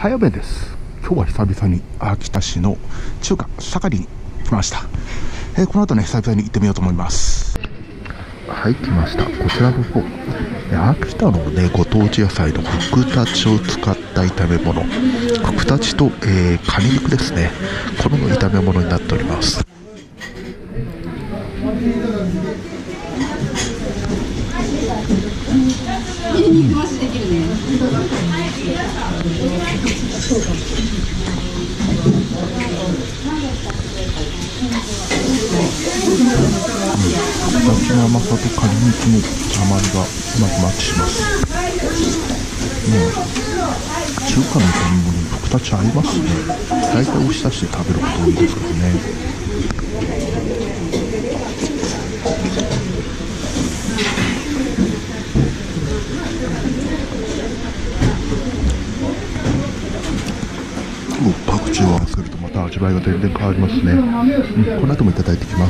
早弁です。今日は久々に秋田市の中華盛りに来ました。この後ね、久々に行ってみようと思います。はい、来ました。こちらの方、秋田のね、ご当地野菜のふくたちを使った炒め物、ふくたちと、カニ肉ですね、この炒め物になっております。ふくたちの甘さとカニ肉の甘みがうまくマッチします。中華の炒め物にふくたち合いますね。大体おひたしで食べること多いですけどね。パクチーを合わせるとまた味わいが全然変わりますね。この後もいただいてきます。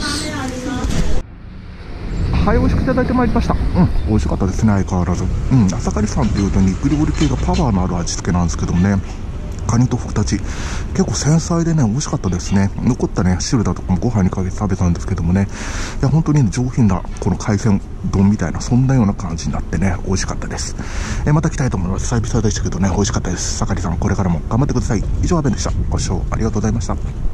はい、美味しくいただいてまいりました。美味しかったですね、相変わらず。朝刈さんっていうと肉料理系がパワーのある味付けなんですけどもね、カニとふくたち結構繊細でね、美味しかったですね。残ったね、汁だとかもご飯にかけて食べたんですけどもね、いや本当に上品なこの海鮮丼みたいな、そんなような感じになってね、美味しかったです。また来たいと思います。久々でしたけどね、美味しかったです。盛りさん、これからも頑張ってください。以上、阿部でした。ご視聴ありがとうございました。